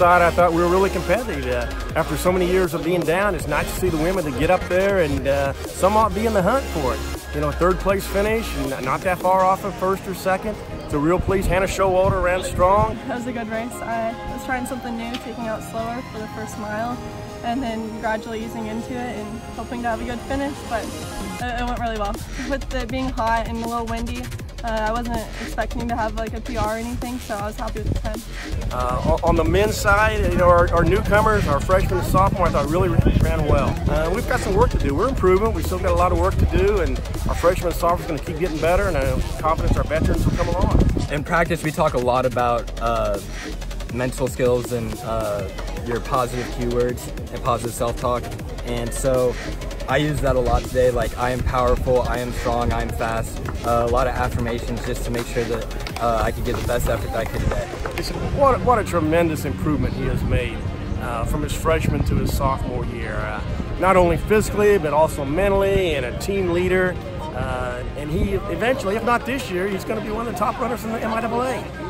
side, I thought we were really competitive. After so many years of being down, it's nice to see the women to get up there and somewhat be in the hunt for it. You know, third place finish, and not that far off of first or second. So real pleased. Hannah Showalter ran strong. That was a good race. I was trying something new, taking out slower for the first mile, and then gradually easing into it and hoping to have a good finish, but it went really well. With it being hot and a little windy, I wasn't expecting to have like a PR or anything, so I was happy with the time. On the men's side, you know, our newcomers, our freshmen and sophomore, I thought really ran well. We've got some work to do. We're improving. We've still got a lot of work to do, and our freshmen and sophomores are going to keep getting better, and I'm confident our veterans will come along. In practice, we talk a lot about mental skills and your positive keywords and positive self-talk, and so I use that a lot today, like I am powerful, I am strong, I am fast, a lot of affirmations just to make sure that I can get the best effort that I could today. What a tremendous improvement he has made from his freshman to his sophomore year. Not only physically, but also mentally, and a team leader. And he eventually, if not this year, he's going to be one of the top runners in the MIAA.